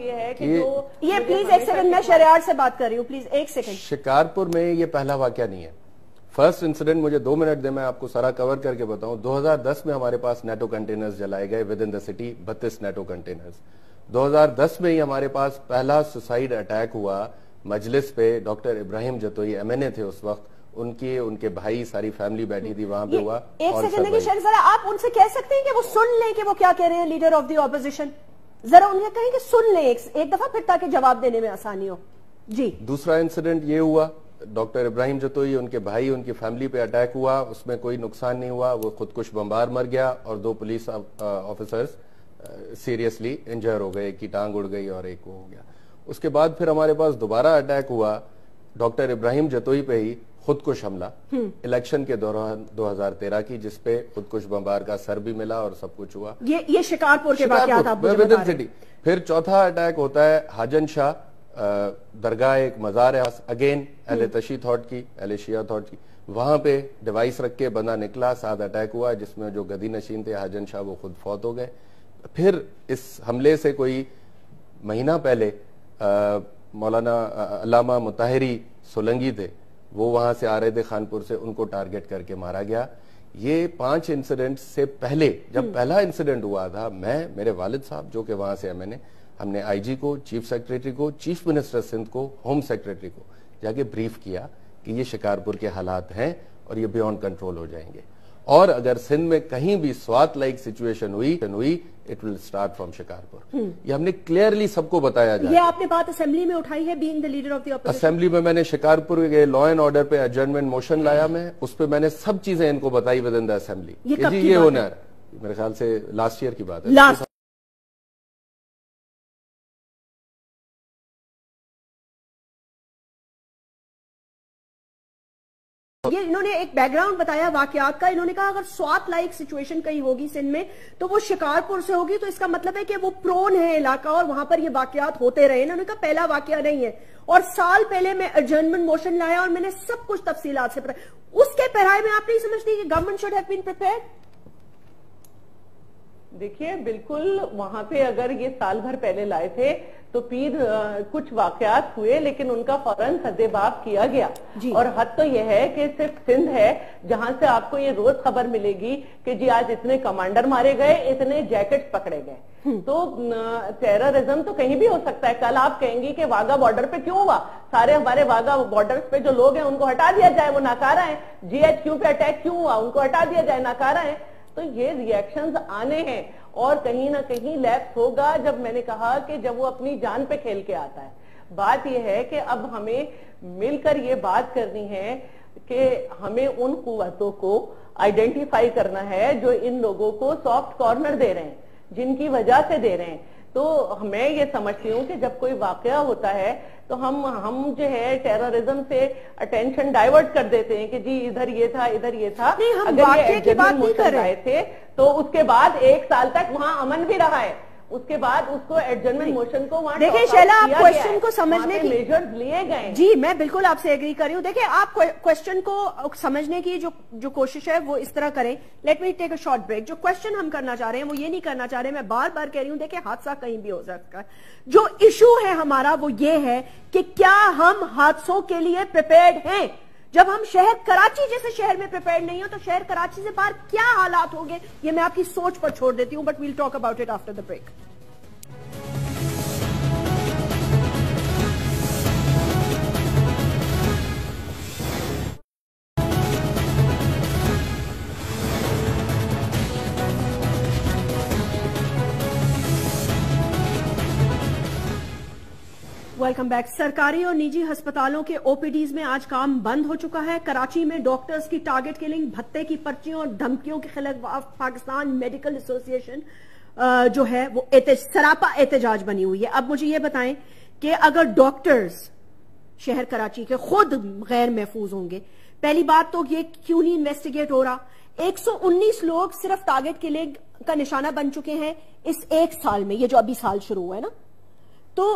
कि ये प्लीज एक सेकंड, मैं शहरयार से बात कर रही हूँ, प्लीज एक सेकंड। शिकारपुर में ये पहला वाकया नहीं है। फर्स्ट इंसिडेंट, मुझे दो मिनट दे, मैं आपको सारा कवर करके बताऊं। दो हज़ार दस में हमारे पास नेटो कंटेनर्स जलाए गए विद इन द सिटी, बत्तीस नेटो कंटेनर्स। दो हज़ार दस में ही हमारे पास पहला सुसाइड अटैक हुआ मजलिस पे, डॉक्टर इब्राहिम जतोई एमएनए थे उस वक्त, उनके उनके भाई, सारी फैमिली बैठी थी वहां पे हुआ। एक सेकंड देखिए शहर, जरा आप उनसे कह सकते हैं कि वो सुन लें कि वो क्या कह रहे हैं, लीडर ऑफ द ऑपोजिशन, जरा उन्हें कहें कि सुन लें एक, एक दफा, फिर ताकि जवाब देने में आसानी हो। जी, दूसरा इंसिडेंट ये हुआ, डॉक्टर इब्राहिम जतोई, उनके भाई, उनकी फैमिली पे अटैक हुआ, उसमें कोई नुकसान नहीं हुआ, वो खुदकुश बमबार मर गया, और दो पुलिस ऑफिसर्स सीरियसली इंजर हो गए, एक की टांग उड़ गई और एक वो हो गया। उसके बाद फिर हमारे पास दोबारा अटैक हुआ डॉक्टर इब्राहिम जतोई पे ही, खुदकुश हमला इलेक्शन के दौरान दो हज़ार तेरह की, जिसपे खुदकुश बमबार का सर भी मिला और सब कुछ हुआ। ये ये शिकारपुर के वाकया था विद इन सिटी। फिर चौथा अटैक होता है हाजन शाह दरगाह, एक मजार है, अगेन अहले तशी थॉट की, अहले शिया थॉट की, वहां पे डिवाइस रख के बंदा निकला, साथ अटैक हुआ, जिसमें जो गदी नशीन थे हाजन शाह वो खुद फौत हो गए। फिर इस हमले से कोई महीना पहले मौलाना अल्लामा मुताहिरी सोलंगी थे, वो वहां से आ रहे थे खानपुर से, उनको टारगेट करके मारा गया। ये पांच इंसिडेंट से पहले, जब पहला इंसिडेंट हुआ था, मैं, मेरे वालिद साहब जो कि वहां से मैंने ہم نے آئی جی کو, چیف سیکریٹری کو, چیف منسٹر سندھ کو, ہوم سیکریٹری کو جا کے بریف کیا کہ یہ شکارپور کے حالات ہیں اور یہ بیونڈ کنٹرول ہو جائیں گے, اور اگر سندھ میں کہیں بھی سوات لائک سچویشن ہوئی ہوئی it will start from Shikarpur. یہ ہم نے کلیئرلی سب کو بتایا جائے. یہ آپ نے بات اسمبلی میں اٹھائی ہے being the leader of the opposition. Assembly میں میں نے شکارپور کے لا اینڈ آرڈر پہ ایڈجرنمنٹ موشن لایا, میں اس پہ میں نے سب چیزیں ان کو بتائی ود ان دا اسمبلی. یہ جی یہ ہونا ہے, میرے خیال سے لاسٹ ایئر کی بات ہے. لاسٹ یہ انہوں نے ایک بیک گراؤنڈ بتایا واقعات کا. انہوں نے کہا اگر سوات لائک سچویشن کہیں ہوگی سندھ میں تو وہ شکارپور سے ہوگی, تو اس کا مطلب ہے کہ وہ پرون ہے علاقہ اور وہاں پر یہ واقعات ہوتے رہے. انہوں نے کہا پہلا واقعہ نہیں ہے, اور سال پہلے میں ایڈجرنمنٹ موشن لایا اور میں نے سب کچھ تفصیلات سے پڑھا. اس کے پیرائے میں آپ نہیں سمجھتی کہ government should have been prepared? دیکھیے بالکل وہاں پہ اگر یہ سال بھر پہلے لائے تھے تو پھر کچھ واقعات ہوئے لیکن ان کا فوراً سد باب کیا گیا. جی. اور حد تو یہ ہے کہ صرف سندھ ہے جہاں سے آپ کو یہ روز خبر ملے گی کہ جی آج اتنے کمانڈر مارے گئے, اتنے جیکٹس پکڑے گئے. تو ٹیررزم تو کہیں بھی ہو سکتا ہے. کل آپ کہیں گی کہ واگا بارڈر پہ کیوں ہوا, سارے ہمارے واگا بارڈر پہ جو لوگ ہیں ان کو ہٹا دیا جائے, وہ ناکارہ ہیں. جی ایچ کیو پہ اٹیک کیوں ہوا, ان کو ہٹا دیا جائے, ناکارہ ہیں. تو یہ ری ایکشنز آنے ہیں اور کہیں نہ کہیں لیپس ہوگا. جب میں نے کہا کہ جب وہ اپنی جان پہ کھیل کے آتا ہے, بات یہ ہے کہ اب ہمیں مل کر یہ بات کرنی ہے کہ ہمیں ان قوتوں کو آئیڈینٹیفائی کرنا ہے جو ان لوگوں کو سافٹ کارنر دے رہے ہیں, جن کی وجہ سے دے رہے ہیں. تو میں یہ سمجھتی ہوں کہ جب کوئی واقعہ ہوتا ہے تو ہم ہم جو ہے ٹیررزم سے اٹینشن ڈائیورٹ کر دیتے ہیں کہ جی ادھر یہ تھا ادھر یہ تھا. اگر یہ ایڈجرنمنٹ موشن لائے تھے تو اس کے بعد ایک سال تک وہاں امن بھی رہا ہے. اس کے بعد اس کو ایڈجرنمنٹ موشن کو وہاں دیکھیں شیلا, آپ کوشچن کو سمجھنے کی میجرز لیے گئے. جی میں بالکل آپ سے ایگری کر رہی ہوں. دیکھیں آپ کوشچن کو سمجھنے کی جو جو کوشش ہے وہ اس طرح کریں. Let me take a short break. جو کوشچن ہم کرنا چاہ رہے ہیں وہ یہ نہیں کرنا چاہ رہے, میں بار بار کہہ رہی ہوں دیکھیں حادثہ کہیں بھی ہو سکتا ہے. جو ایشو ہے ہمارا وہ یہ ہے کہ کیا ہم حادثوں کے لیے پریپیئرڈ ہیں. جب ہم شہر کراچی جیسے شہر میں پریپیئرڈ نہیں ہو تو شہر کراچی سے باہر کیا حالات ہوں گے, یہ میں آپ کی سوچ پر چھوڑ دیتی ہوں. But we'll talk about it after the break. Welcome back. سرکاری اور نجی ہسپتالوں کے او پی ڈیز میں آج کام بند ہو چکا ہے. کراچی میں ڈاکٹرز کی ٹارگٹ کلنگ, بھتے کی پرچیوں اور دھمکیوں کے خلاف پاکستان میڈیکل ایسوسی ایشن جو ہے وہ سراپا احتجاج بنی ہوئی ہے. اب مجھے یہ بتائیں کہ اگر ڈاکٹرز شہر کراچی کے خود غیر محفوظ ہوں گے, پہلی بات تو یہ کیوں نہیں انویسٹیگیٹ ہو رہا. ایک سو انیس لوگ صرف ٹارگٹ کلنگ کا نشانہ بن چکے ہیں اس ایک سال میں, یہ جو ابھی سال شروع ہوا ہے نا. تو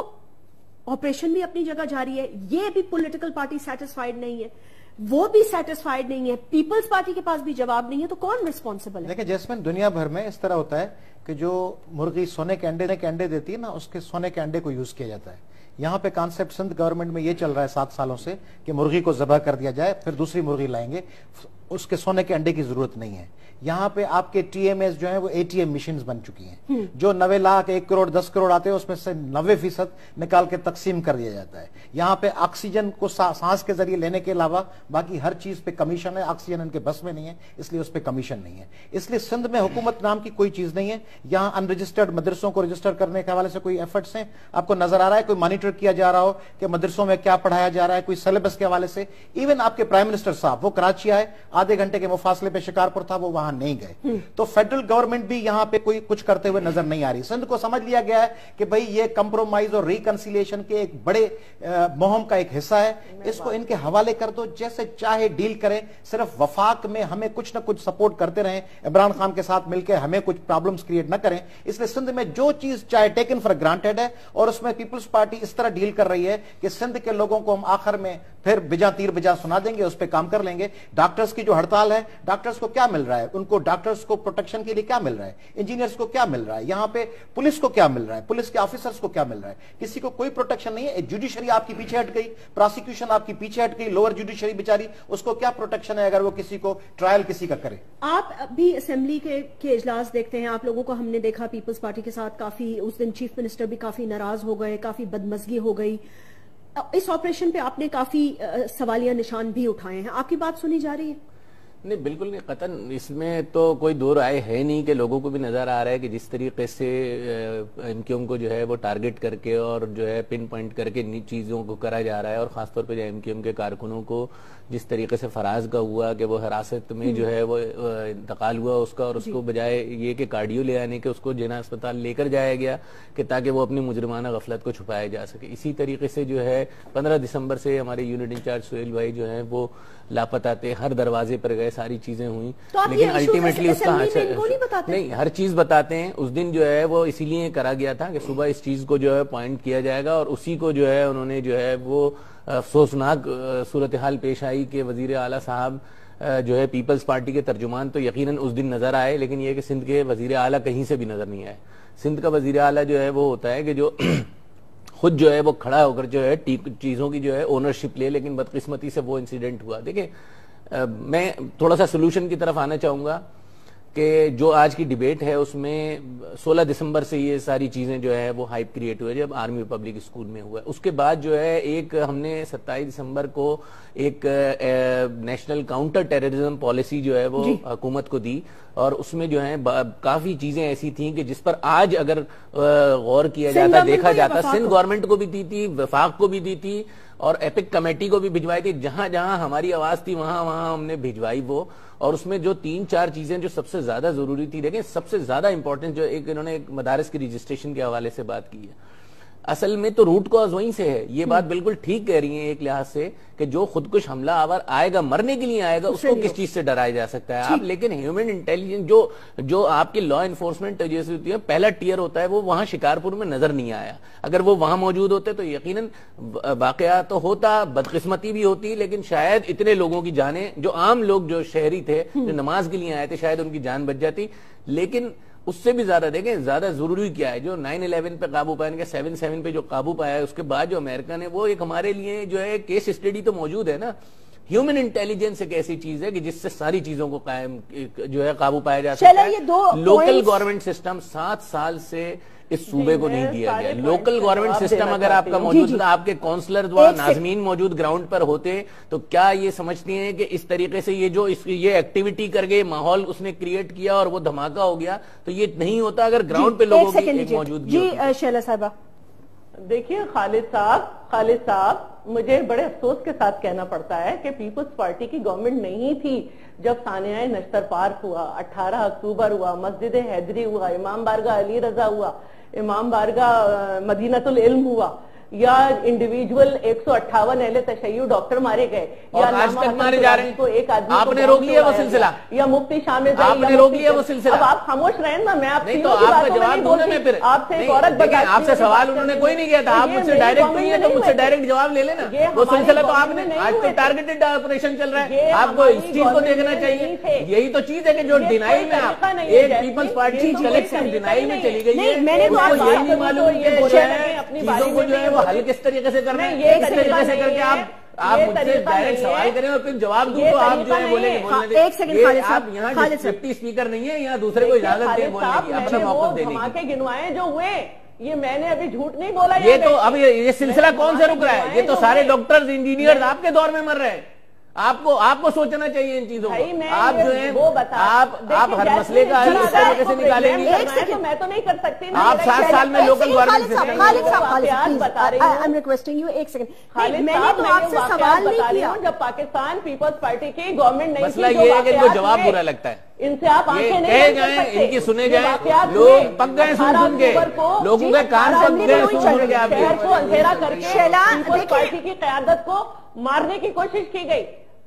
آپریشن بھی اپنی جگہ جاری ہے. یہ بھی پولیٹیکل پارٹی سیٹسفائیڈ نہیں ہے, وہ بھی سیٹسفائیڈ نہیں ہے, پیپلز پارٹی کے پاس بھی جواب نہیں ہے. تو کون ریسپانسبل ہے؟ دیکھیں جیسمین, دنیا بھر میں اس طرح ہوتا ہے کہ جو مرغی سونے کے انڈے کے انڈے دیتی ہے نا, اس کے سونے کے انڈے کو یوز کیا جاتا ہے. یہاں پہ کانسیپٹ سندھ گورنمنٹ میں یہ چل رہا ہے سات سالوں سے کہ مرغی کو ذبح کر دیا جائے, پھر دوسری مرغی لائیں گے, اس کے سونے کے انڈے کی ضرورت نہیں ہے. یہاں پہ آپ کے ٹی ایم ایس جو ہیں وہ اے ٹی ایم مشینز بن چکی ہیں, جو نوے لاکھ ایک کروڑ دس کروڑ آتے ہیں اس میں سے نوے فیصد نکال کے تقسیم کر دیا جاتا ہے. یہاں پہ آکسیجن کو سانس کے ذریعے لینے کے علاوہ باقی ہر چیز پہ کمیشن ہے. آکسیجن ان کے بس میں نہیں ہے, اس لیے اس پہ کمیشن نہیں ہے. اس لیے سندھ میں حکومت نام کی کوئی چیز نہیں ہے. یہاں ان رجسٹرڈ مدرسوں کو رجسٹر کرنے کے حوالے سے کوئی ایفرٹس ہیں آپ کو نظر آ رہا ہے؟ کوئی مانیٹر کیا جا رہا ہو کہ مدرسوں میں کیا پڑھایا جا رہا ہے, کوئی سلیبس کے حوالے سے؟ ایون آپ کے پرائم منسٹر صاحب وہ کراچی آئے, آدھے گھنٹے کے مفاصلے پہ شکارپور تھا, وہ وہاں نہیں گئے. تو فیڈرل گورنمنٹ بھی یہاں پہ کوئی کچھ کرتے ہوئے نظر نہیں آ رہی. سندھ کو سمجھ لیا گیا ہے کہ بھئی یہ کمپرومائز اور ریکنسیلیشن کے ایک بڑے مہم کا ایک حصہ ہے, اس کو ان کے حوالے کر دو, جیسے چاہے ڈیل کریں. صرف وفاق میں ہمیں کچھ نہ کچھ سپورٹ کرتے رہیں, عمران خان کے ساتھ مل کے ہمیں کچھ پرابلمز کریٹ نہ کریں. اس لیے سندھ میں جو چیز چاہے ٹیکن فار گرانٹیڈ ہے, اور اس میں پیپلز پارٹی اس طرح ڈیل کر رہی ہے کہ سندھ کے لوگوں کو ہم آخر میں پھر بجا تیر بجا سنا دیں گے, اس پہ کام کر لیں گے. ڈاکٹرز کی جو ہڑتال ہے, ڈاکٹرز کو کیا مل رہا ہے, ان کو ڈاکٹرز کو پروٹیکشن کے لیے کیا مل رہا ہے, انجینئرز کو کیا مل رہا ہے, یہاں پہ پولیس کو کیا مل رہا ہے, پولیس کے آفیسرز کو کیا مل رہا ہے, کسی کو کوئی پروٹیکشن نہیں ہے. جوڈیشری آپ کی پیچھے ہٹ گئی, پراسیکیوشن آپ کی پیچھے ہٹ گئی, لوور جوڈیشری بیچاری, اس کو کیا پروٹیکشن ہے اگر وہ کسی کو ٹرائل کسی کا کرے. آپ بھی اسمبلی کے کے اجلاس دیکھتے ہیں, آپ لوگوں کو ہم نے دیکھا پیپلز پارٹی کے ساتھ کافی, اس دن چیف منسٹر بھی کافی ناراض ہو گئے, کافی بدمزگی ہو گئی. اس آپریشن پہ آپ نے کافی سوالیہ نشان بھی اٹھائے ہیں, آپ کی بات سنی جا رہی ہے؟ نہیں بالکل نہیں, قطعاً اس میں تو کوئی دو رائے ہے نہیں کہ لوگوں کو بھی نظر آ رہا ہے کہ جس طریقے سے ایم کیو ایم کو جو ہے وہ ٹارگٹ کر کے اور جو ہے پن پوائنٹ کر کے چیزوں کو کرا جا رہا ہے, اور خاص طور پہ جو ایم کیو ایم کے کارکنوں کو جس طریقے سے فراز کا ہوا کہ وہ حراست میں جو ہے وہ انتقال ہوا اس کا, اور اس کو بجائے یہ کہ کارڈیو لے آنے کے اس کو جنا اسپتال لے کر جایا گیا کہ تاکہ وہ اپنی مجرمانہ غفلت کو چھپایا جا سکے. اسی طریقے سے جو ہے پندرہ دسمبر سے ہمارے یونٹ انچارج سہیل بھائی جو ہیں وہ لاپتہ تھے, ہر دروازے پر گئے, ساری چیزیں ہوئیں, لیکن الٹیمیٹلی اس کا نہیں, ہر چیز بتاتے ہیں. اس دن جو ہے وہ اسی لیے کرا گیا تھا کہ صبح اس چیز کو جو ہے پوائنٹ کیا جائے گا, اور اسی کو جو ہے انہوں نے جو ہے وہ افسوسناک صورتحال پیش آئی کہ وزیر اعلیٰ صاحب جو ہے پیپلز پارٹی کے ترجمان تو یقیناً اس دن نظر آئے, لیکن یہ کہ سندھ کے وزیر اعلیٰ کہیں سے بھی نظر نہیں آئے. سندھ کا وزیر اعلیٰ جو ہے وہ ہوتا ہے کہ جو خود جو ہے وہ کھڑا ہو کر جو ہے چیزوں کی جو ہے اونرشپ لے, لیکن بدقسمتی سے وہ انسیڈنٹ ہوا. دیکھیں میں تھوڑا سا سولوشن کی طرف آنا چاہوں گا کہ جو آج کی ڈیبیٹ ہے اس میں سولہ دسمبر سے یہ ساری چیزیں جو ہے وہ ہائپ کریٹ ہوئے جب آرمی پبلک اسکول میں ہوا. اس کے بعد جو ہے ایک ہم نے ستائیس دسمبر کو ایک نیشنل کاؤنٹر ٹیررزم پالیسی جو ہے وہ حکومت کو دی, اور اس میں جو ہے کافی چیزیں ایسی تھیں کہ جس پر آج اگر غور کیا جاتا, دیکھا جاتا, سندھ گورنمنٹ کو بھی دی تھی, وفاق کو بھی دی تھی, اور ایپک کمیٹی کو بھی بھجوائی تھی. جہاں جہاں ہماری آواز تھی وہاں وہاں ہم نے بھجوائی وہ, اور اس میں جو تین چار چیزیں جو سب سے زیادہ ضروری تھی, لیکن سب سے زیادہ امپورٹنٹ جو ایک انہوں نے مدارس کی رجسٹریشن کے حوالے سے بات کی ہے, اصل میں تو روٹ کاز وہیں سے ہے. یہ بات بالکل ٹھیک کہہ رہی ہیں ایک لحاظ سے کہ جو خودکش حملہ آور آئے گا, مرنے کے لیے آئے گا, اس کو کس چیز سے ڈرایا جا سکتا ہے آپ, لیکن ہیومن انٹیلیجنس جو جو آپ کی لا انفورسمنٹ جیسے ہوتی ہے, پہلا ٹیئر ہوتا ہے, وہ وہاں شکارپور میں نظر نہیں آیا. اگر وہ وہاں موجود ہوتے تو یقیناً واقعہ تو ہوتا, بدقسمتی بھی ہوتی, لیکن شاید اتنے لوگوں کی جانیں, جو عام لوگ جو شہری تھے جو نماز کے لیے آئے تھے, شاید ان کی جان بچ جاتی. لیکن اس سے بھی زیادہ دیکھیں زیادہ ضروری کیا ہے, جو نائن الیون پہ قابو پایا کہ سیون سیون پہ جو قابو پایا ہے, اس کے بعد جو امریکہ نے, وہ ایک ہمارے لیے جو ہے کیس اسٹڈی تو موجود ہے نا. ہیومن انٹیلیجنس ایک ایسی چیز ہے کہ جس سے ساری چیزوں کو قائم جو ہے قابو پایا جا سکتا ہے. لوکل گورنمنٹ سسٹم سات سال سے اس صوبے کو نہیں دیا گیا. لوکل گورنمنٹ سسٹم اگر آپ کا موجود تھا, آپ کے کونسلر و ناظمین موجود گراؤنڈ پر ہوتے, تو کیا یہ سمجھتی ہیں کہ اس طریقے سے یہ جو یہ ایکٹیویٹی کر گئے, ماحول اس نے کریٹ کیا اور وہ دھماکہ ہو گیا, تو یہ نہیں ہوتا اگر گراؤنڈ پہ لوگوں کی ایک موجودگی ہوتی. جی شیلا صاحبہ. دیکھیے خالد صاحب خالد صاحب مجھے بڑے افسوس کے ساتھ کہنا پڑتا ہے کہ پیپلز پارٹی کی گورنمنٹ نہیں تھی جب ثانیہ نشتر پارک ہوا, اٹھارہ اکتوبر ہوا, مسجد حیدری ہوا, امام بارگاہ علی رضا ہوا, امام بارگاہ مدینۃ العلم ہوا, یا انڈیویجول ایک سو اٹھاون اہل تشیع ڈاکٹر مارے گئے, یا آج تک مارے جا رہے ہیں, ایک آدمی آپ نے روک لیا وہ سلسلہ, یا مفتی شامل, آپ نے روک لیا وہ سلسلہ. اب آپ خاموش رہیں نا, میں آپ نہیں تو آپ کا جواب دوں گا میں پھر. آپ سے ایک عورت بتا, آپ سے سوال انہوں نے کوئی نہیں کیا تھا, آپ مجھ سے ڈائریکٹ نہیں ہے تو مجھ سے ڈائریکٹ جواب لے لینا. وہ سلسلہ تو آپ نے, آج تو ٹارگیٹڈ آپریشن چل رہا ہے, آپ کو اس چیز کو دیکھنا چاہیے. یہی تو چیز ہے کہ جو ڈینائل میں آپ ایک پیپلز پارٹی کلیکٹیو ڈینائل میں چلی گئی ہے, یہی نہیں معلوم کہ چیزوں کو جو ہے وہ حل کس طریقے سے کرنا ہے, ایک طریقے سے کر کے آپ آپ مجھ سے ڈائریکٹ سوال کریں اور پھر جواب دوں تو آپ جو ہے بولیں گے. ایک سیکنڈ, آپ یہاں ڈپٹی اسپیکر نہیں ہے, یہاں دوسرے کو اجازت دے بولنے کی, اپنا موقف دینے کی. دھماکے گنوائے جو ہوئے, یہ میں نے ابھی جھوٹ نہیں بولا. یہ تو اب یہ سلسلہ کون سے رک رہا ہے, یہ تو سارے ڈاکٹرز انجینئرز آپ کے دور میں مر رہے ہیں. آپ کو آپ کو سوچنا چاہیے ان چیزوں کو. آپ جو ہے آپ آپ ہر مسئلے کا حل اس طریقے سے نکالیں گے. میں تو نہیں کر سکتی, آپ سات سال میں لوکل گورنمنٹ سے خالد صاحب بتا رہی ہوں, آئی ایم ریکویسٹنگ یو ایک سیکنڈ. میں نے تو آپ سے سوال نہیں کیا. جب پاکستان پیپلز پارٹی کی گورنمنٹ نہیں, مسئلہ یہ ہے کہ ان کو جواب برا لگتا ہے, ان سے آپ آنکھیں نہیں کہے جائیں, ان کی سنے جائیں, لوگ پک گئے سن سن کے, لوگوں کے کان پک گئے سن سن کے. آپ شہر کو اندھیرا کر کے پیپلز پارٹی کی قیادت کو مارنے کی کوشش کی گئی.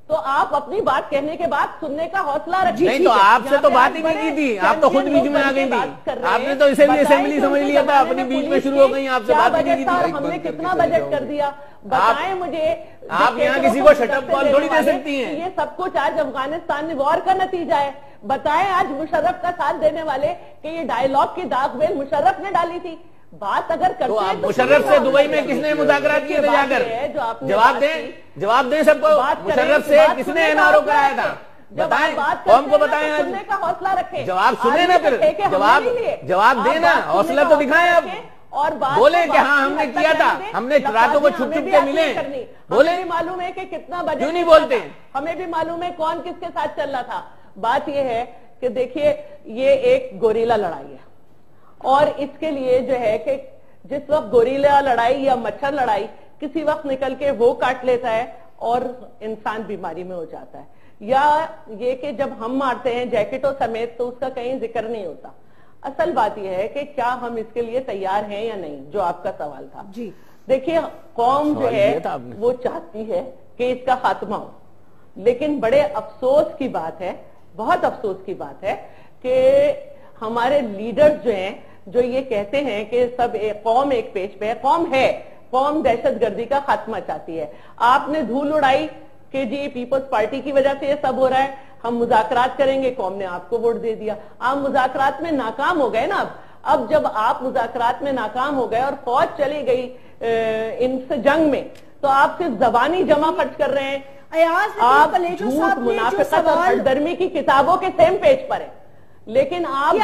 تو آپ اپنی بات کہنے کے بعد سننے کا حوصلہ رکھیے. نہیں تو آپ سے تو بات ہی نہیں کی تھی, آپ تو خود بیچ میں آ گئی تھی, آپ نے تو اسے بھی اسمبلی سمجھ لیا تھا, اپنی بیچ میں شروع ہو گئی, آپ سے بات ہی نہیں کی تھی. ہم نے کتنا بجٹ کر دیا بتائیں مجھے. آپ یہاں کسی کو شٹ اپ کال تھوڑی دے سکتی ہیں. یہ سب کچھ آج افغانستان میں وار کا نتیجہ ہے. بتائیں آج مشرف کا ساتھ دینے والے کہ یہ ڈائیلاگ کی داغ بیل مشرف نے ڈالی تھی. بات اگر کرتے ہیں تو مشرف سے دبئی میں کس نے مذاکرات کیے تھے جا کر؟ جواب دیں, جواب دیں سب کو. مشرف سے کس نے این آر او کرایا تھا؟ بتائیں, قوم کو بتائیں. آج سننے کا حوصلہ رکھیں, جواب سنیں نا, پھر جواب جواب دینا, حوصلہ تو دکھائیں. آپ اور بولیں کہ ہاں ہم نے کیا تھا, ہم نے راتوں کو چھپ چھپ کے ملے. بولیں, معلوم ہے کہ کتنا بجٹ, کیوں نہیں بولتے؟ ہمیں بھی معلوم ہے کون کس کے ساتھ چل رہا تھا. بات یہ ہے کہ دیکھیے یہ ایک گوریلا لڑائی ہے, اور اس کے لیے جو ہے کہ جس وقت گوریلا لڑائی یا مچھر لڑائی کسی وقت نکل کے وہ کاٹ لیتا ہے اور انسان بیماری میں ہو جاتا ہے, یا یہ کہ جب ہم مارتے ہیں جیکٹوں سمیت تو اس کا کہیں ذکر نہیں ہوتا. اصل بات یہ ہے کہ کیا ہم اس کے لیے تیار ہیں یا نہیں, جو آپ کا سوال تھا. جی دیکھیے, قوم جو ہے وہ چاہتی ہے کہ اس کا خاتمہ ہو, لیکن بڑے افسوس کی بات ہے, بہت افسوس کی بات ہے کہ ہمارے لیڈرز جو ہیں جو یہ کہتے ہیں کہ سب ایک قوم ایک پیج پہ ہے. قوم ہے, قوم دہشت گردی کا خاتمہ چاہتی ہے. آپ نے دھول اڑائی کہ جی پیپلز پارٹی کی وجہ سے یہ سب ہو رہا ہے, ہم مذاکرات کریں گے, قوم نے آپ کو ووٹ دے دیا. آپ مذاکرات میں ناکام ہو گئے نا. اب اب جب آپ مذاکرات میں ناکام ہو گئے اور فوج چلی گئی ان سے جنگ میں, تو آپ صرف زبانی جمع خرچ کر رہے ہیں. آپ جھوٹ, منافقت اور ہردرمی کی کتابوں کے سیم پیج پر ہیں, لیکن آپ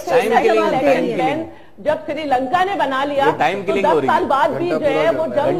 جب سری لنکا نے بنا لیا تو دس سال بعد بھی جو ہے وہ جنگ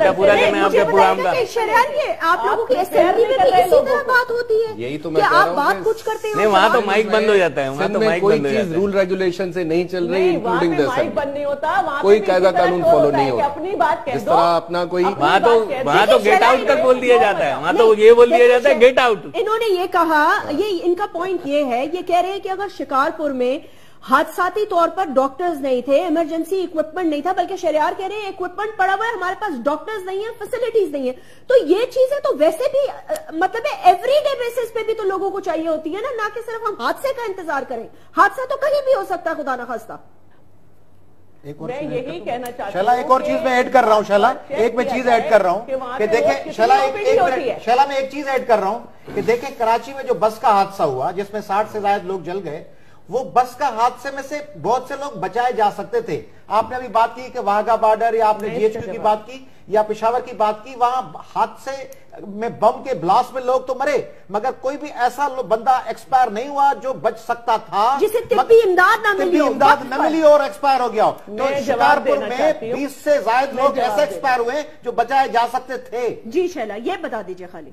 آپ لوگوں کی اسمبلی میں بھی اسی طرح بات ہوتی ہے. یہی تو میں آپ بات کچھ کرتے ہیں, وہاں تو مائک بند ہو جاتا ہے, وہاں تو مائک بند ہو جاتا ہے. رول ریگولیشن سے نہیں چل رہی, انکلوڈنگ دس مائک بند نہیں ہوتا, کوئی قاعدہ قانون فالو نہیں ہوتا. اپنی بات کہہ اس طرح اپنا کوئی وہاں تو وہاں تو گیٹ آؤٹ تک بول دیا جاتا ہے, وہاں تو یہ بول دیا جاتا ہے گیٹ آؤٹ. انہوں نے یہ کہا, یہ ان کا پوائنٹ یہ ہے, یہ کہہ رہے ہیں کہ اگر شکارپور میں حادثاتی طور پر ڈاکٹرز نہیں تھے, ایمرجنسی اکوپمنٹ نہیں تھا, بلکہ شہریار کہہ رہے ہیں اکوپمنٹ پڑا ہوا ہے, ہمارے پاس ڈاکٹرز نہیں ہیں, فیسلٹیز نہیں ہیں. تو یہ چیزیں تو ویسے بھی مطلب ایوری ڈے بیسس پہ بھی تو لوگوں کو چاہیے ہوتی ہے نا, نہ کہ صرف ہم حادثے کا انتظار کریں. حادثہ تو کہیں بھی ہو سکتا ہے, خدا نخواستہ. میں یہی کہنا چاہتا ہوں, شیلا ایک اور چیز میں ایڈ کر رہا ہوں, شیلا ایک میں چیز ایڈ کر رہا ہوں کہ دیکھیں, شیلا شیلا میں ایک چیز ایڈ کر رہا ہوں کہ دیکھیں کراچی میں جو بس کا حادثہ ہوا جس میں ساٹھ سے زائد لوگ جل گئے, وہ بس کا حادثے میں سے بہت سے لوگ بچائے جا سکتے تھے. آپ نے ابھی بات کی کہ واہگہ بارڈر, یا آپ نے جی ایچ کیو کی بات کی, یا پشاور کی بات کی, وہاں حادثے میں بم کے بلاسٹ میں لوگ تو مرے, مگر کوئی بھی ایسا بندہ ایکسپائر نہیں ہوا جو بچ سکتا تھا, جسے طبی امداد نہ ملی, امداد نہ ملی اور ایکسپائر ہو گیا. تو شکارپور میں بیس سے زائد لوگ ایسے ایکسپائر ہوئے جو بچائے جا سکتے تھے. جی شیلا, یہ بتا دیجئے خالی.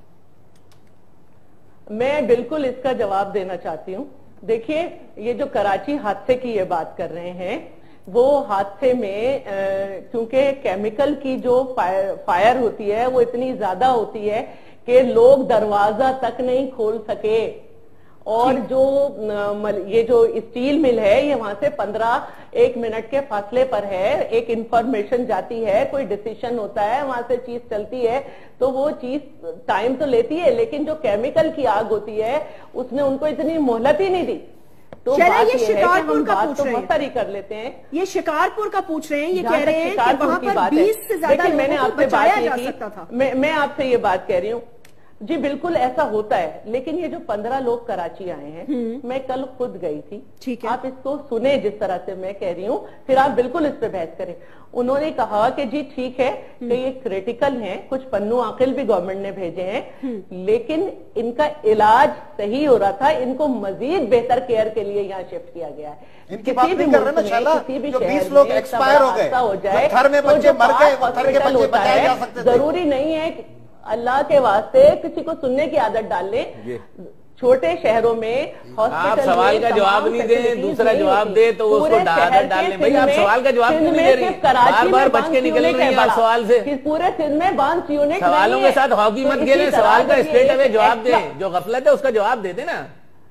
میں بالکل اس کا جواب دینا چاہتی ہوں. دیکھیے, یہ جو کراچی حادثے کی یہ بات کر رہے ہیں, وہ حادثے میں کیونکہ کیمیکل کی جو فائر ہوتی ہے وہ اتنی زیادہ ہوتی ہے کہ لوگ دروازہ تک نہیں کھول سکے, اور جو یہ جو اسٹیل مل ہے یہ وہاں سے پندرہ ایک منٹ کے فاصلے پر ہے. ایک انفارمیشن جاتی ہے, کوئی ڈیسیشن ہوتا ہے, وہاں سے چیز چلتی ہے, تو وہ چیز ٹائم تو لیتی ہے, لیکن جو کیمیکل کی آگ ہوتی ہے اس نے ان کو اتنی مہلت ہی نہیں دی. تو یہ شکارپور کا پوچھ رہے ہیں, کر لیتے ہیں, یہ شکارپور کا پوچھ رہے ہیں, یہ کہہ رہے ہیں کہ وہاں پر بیس سے زیادہ میں نے لوگوں آپ کو سے بچایا بات جا کی سکتا تھا. میں آپ سے یہ بات کہہ رہی ہوں. جی بالکل ایسا ہوتا ہے, لیکن یہ جو پندرہ لوگ کراچی آئے ہیں, میں کل خود گئی تھی, آپ اس کو سنیں جس طرح سے میں کہہ رہی ہوں, پھر آپ بالکل اس پہ بحث کریں. انہوں نے کہا کہ جی ٹھیک ہے کہ یہ کریٹیکل ہیں, کچھ پنو عاقل بھی گورنمنٹ نے بھیجے ہیں, لیکن ان کا علاج صحیح ہو رہا تھا, ان کو مزید بہتر کیئر کے لیے یہاں شفٹ کیا گیا ہے. کسی بھی ملک میں کسی بھی شہر میں ایک حادثہ ہو جائے تو جو ہاسپٹل ہوتا ہے, ضروری نہیں ہے اللہ کے واسطے کسی کو سننے کی عادت ڈال لیں. چھوٹے شہروں میں آپ سوال کا جواب نہیں دیں, دوسرا جواب دے تو اس کو عادت ڈال لیں. بھائی آپ سوال کا جواب کیوں نہیں دے رہی, بار بار بچ کے نکل رہی ہیں آپ سوال سے. پورے سندھ میں بانس یونٹ سوالوں کے ساتھ ہاکی مت کھیلیں, سوال کا اسٹریٹ اوے جواب دیں, جو غفلت ہے اس کا جواب دے دیں نا.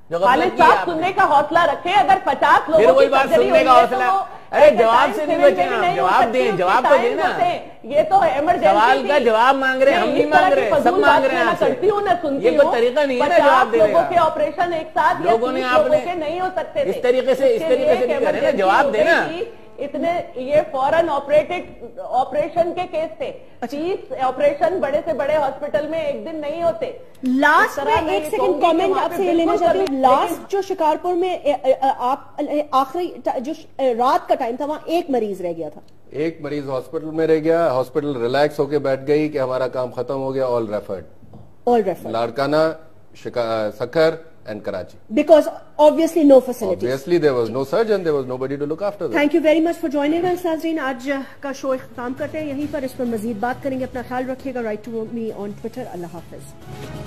خالد صاحب سننے کا حوصلہ رکھیں. اگر پچاس لوگوں پھر وہی بات سننے کا حوصلہ. ارے جواب سے نہیں بچے آپ, جواب دیں, جواب تو دیں نا. یہ تو ایمرجنسی سوال کا جواب مانگ رہے ہیں, ہم نہیں مانگ رہے, سب مانگ رہے ہیں آپ سے. کرتی ہوں نہ سنتی ہوں. یہ کوئی طریقہ نہیں ہے نا جواب دینے کا. لوگوں کے آپریشن ایک ساتھ لوگوں نے آپ نے نہیں ہو سکتے اس طریقے سے اس طریقے سے نہیں کرے نا, جواب دینا. اتنے یہ فوراً آپریٹڈ آپریشن کے کیس تھے. تیس آپریشن بڑے سے بڑے ہاسپٹل میں ایک دن نہیں ہوتے. لاسٹ میں ایک سیکنڈ کامنٹ آپ سے یہ لینا چاہتی ہوں. لاسٹ جو شکارپور میں آپ آخری جو رات کا ٹائم تھا وہاں ایک مریض رہ گیا تھا, ایک مریض ہاسپٹل میں رہ گیا. ہاسپٹل ریلیکس ہو کے بیٹھ گئی کہ ہمارا کام ختم ہو گیا. All referred, all referred Larkana, Sukkur and Karachi. Because obviously no facilities. Obviously there was no surgeon, there was nobody to look after them. Thank you very much for joining us. ناظرین آج کا شو اختتام کرتے ہیں یہیں پر. اس پر مزید بات کریں گے. اپنا خیال رکھیے گا. Write to me on Twitter. اللہ حافظ.